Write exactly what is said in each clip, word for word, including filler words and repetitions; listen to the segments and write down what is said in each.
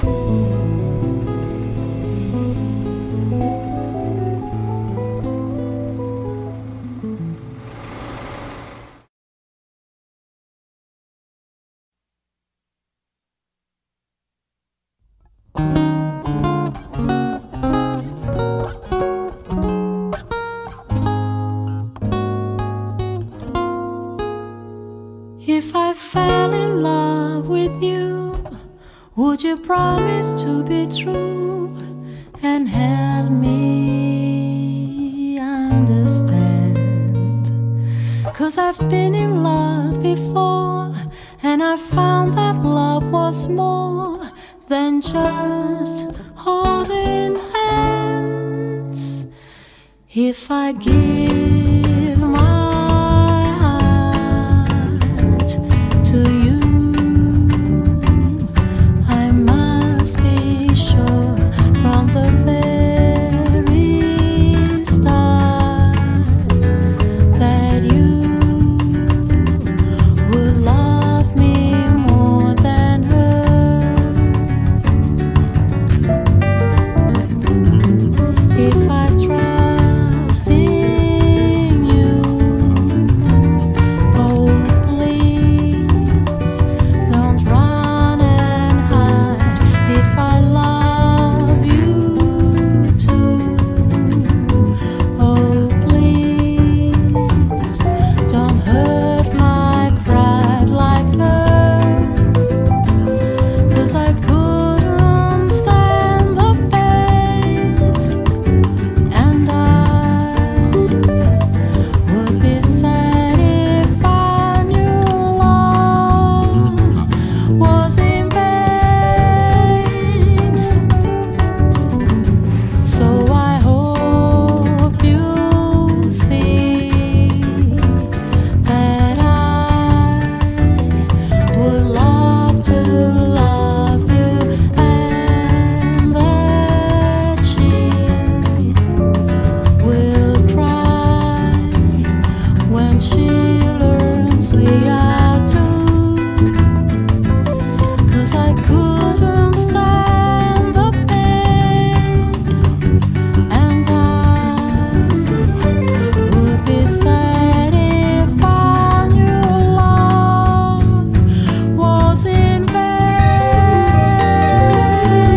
If I fell in love with you, would you promise to be true and help me understand? 'Cause I've been in love before, and I found that love was more than just holding hands. If I give my to you, I must be sure from the very start that you would love me more than her. If I trust in you, oh please don't run and hide. If I love you too, oh please don't hurt my pride like her. 'Cause I couldn't stand the pain, and I would be sad if I knew love was in vain. So I hope you see that I would love to love you, and that she will cry when she learns we are two. 'Cause I couldn't stand the pain, and I would be sad if I knew love was in vain.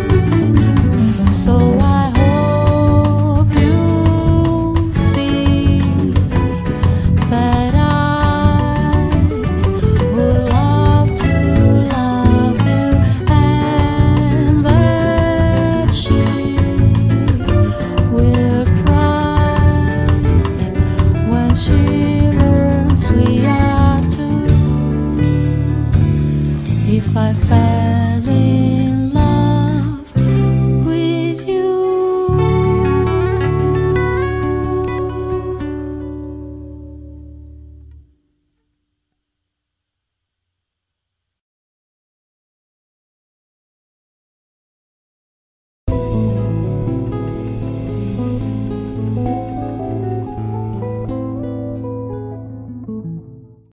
So I hope you see that I would love to love you, and that she will cry when she learns we are two. If I fell in